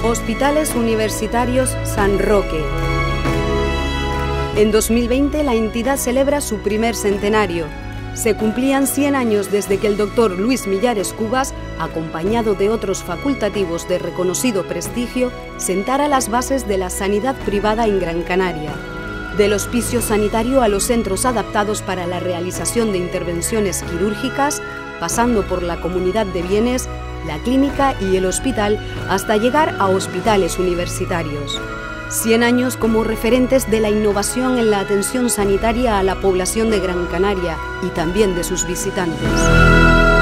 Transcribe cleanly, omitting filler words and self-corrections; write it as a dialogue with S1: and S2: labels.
S1: Hospitales Universitarios San Roque. En 2020 la entidad celebra su primer centenario. Se cumplían 100 años desde que el doctor Luis Millares Cubas, acompañado de otros facultativos de reconocido prestigio, sentara las bases de la sanidad privada en Gran Canaria. Del hospicio sanitario a los centros adaptados para la realización de intervenciones quirúrgicas, pasando por la comunidad de bienes, la clínica y el hospital, hasta llegar a hospitales universitarios. 100 años como referentes de la innovación en la atención sanitaria a la población de Gran Canaria y también de sus visitantes.